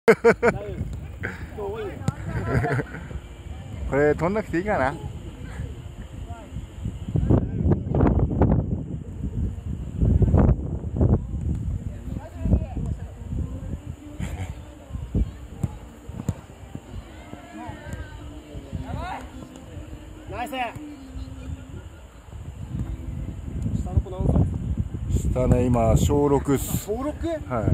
これ取んなくていいかな。 ナイス。下の子何歳？ 下ね、今小6っす。 小 6？ はい。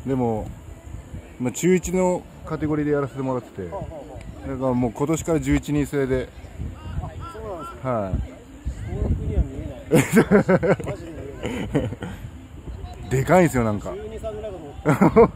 でも、中1のカテゴリーでやらせてもらってて、だからもう今年から11人制で。 あ、そうなんですか。 はい。 小6には見えない。マジで見えない。 でかいんですよ、なんか。 12、3ぐらいかと思った。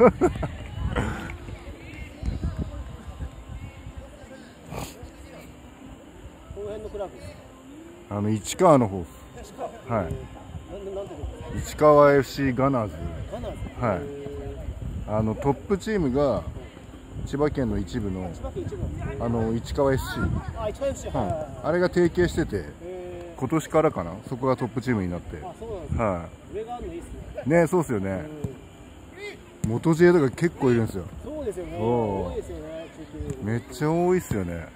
この辺のクラブですか？ 市川の方です。はい。市川 FC ガナーズ。はい。トップチームが千葉県の一部の市川 FC。 あ、市川 FC。 はい。あれが提携してて、今年からかな、そこがトップチームになって。 あ、そうなんですか。 はい。 上があるのいいですね。 ね、そうっすよね。元 J とか結構いるんですよ。 そうですよね。多いですよね。 めっちゃ多いっすよね。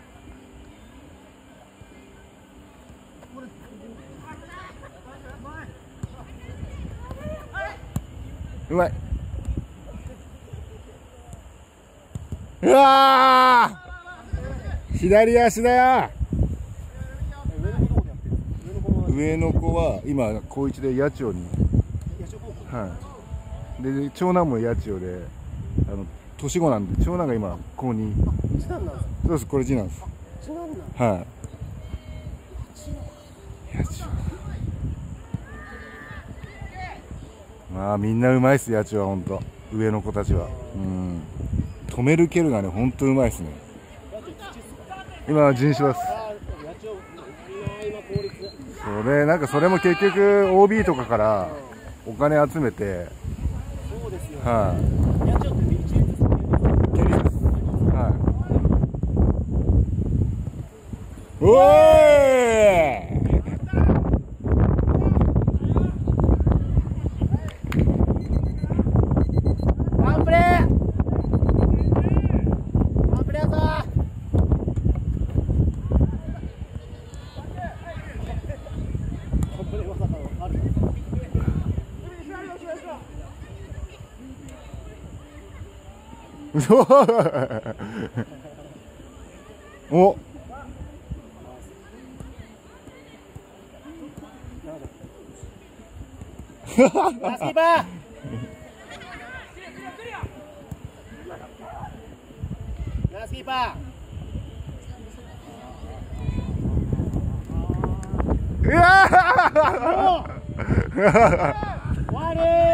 うまい。うわー、左足だよ。上の子は今高1で八千代に。はい。で長男も八千代で、年子なんで、長男が今高2。そうです、これ次男です。はい。八千代。まあみんなうまいっす、八千代は本当。上の子たちは。止める蹴るがね、本当うまいっすね。今人種です。それなんかそれも結局 OB とかからお金集めて。 そうですよ。 はい。はい。おーい。 ワンプレー。ワンプレーだ。 お。 ナイスキーパー。ナイスキーパー。 うわー。 終わりー。